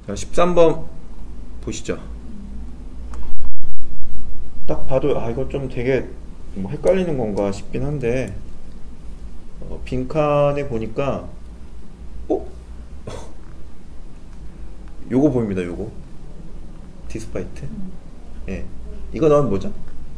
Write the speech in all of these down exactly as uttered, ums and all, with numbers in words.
십삼 번 보시죠. 딱 봐도 아 이거 좀 되게 뭐 헷갈리는 건가 싶긴 한데 어, 빈칸에 보니까 어? 요거 보입니다. 요거 디스파이트. 예, 이거 나오면 뭐죠?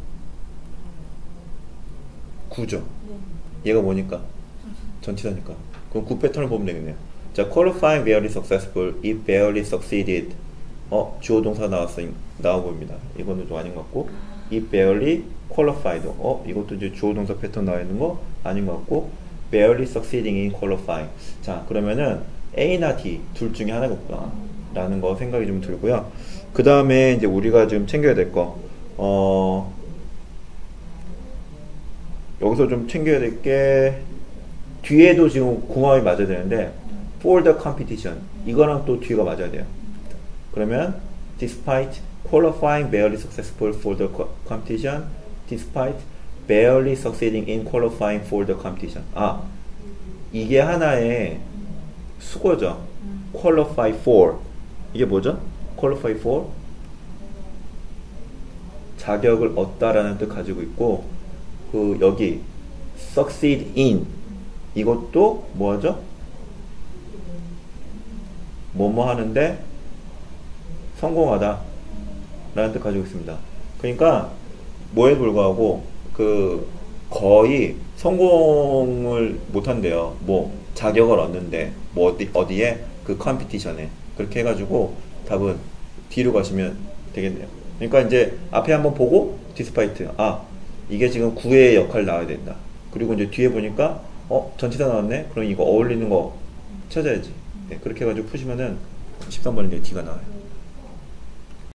구죠. 얘가 뭐니까? 전치사니까. 그럼 구 패턴을 보면 되겠네요. 자, qualifying barely successful, if barely succeeded. 어, 주어 동사 나왔어, 나와 보입니다. 이거는 좀 아닌 것 같고, if barely qualified. 어, 이것도 이제 주어 동사 패턴 나와 있는 거 아닌 것 같고, barely succeeding in qualifying. 자, 그러면은 A나 D 둘 중에 하나겠구나 라는 거 생각이 좀 들고요. 그 다음에 이제 우리가 지금 챙겨야 될 거, 어, 여기서 좀 챙겨야 될 게 뒤에도 지금 궁합이 맞아야 되는데 for the competition 이거랑 또 뒤가 맞아야 돼요. 그러면 despite qualifying barely successful for the competition, despite barely succeeding in qualifying for the competition. 아, 이게 하나의 수거죠. qualify for 이게 뭐죠? qualify for 자격을 얻다라는 뜻 가지고 있고, 그 여기 succeed in 이것도 뭐하죠? 뭐뭐 하는데 성공하다 라는 뜻 가지고 있습니다. 그러니까 뭐에 불과하고 그 거의 성공을 못한대요. 뭐 자격을 얻는데 뭐 어디, 어디에 그 컴피티션에 그렇게 해가지고 답은 D로 가시면 되겠네요. 그러니까 이제 앞에 한번 보고 디스파이트, 아 이게 지금 구의 역할 나와야 된다. 그리고 이제 뒤에 보니까 어 전치사 나왔네. 그럼 이거 어울리는 거 찾아야지. 네, 그렇게 해가지고 푸시면은 십삼 번에 D가 나와요.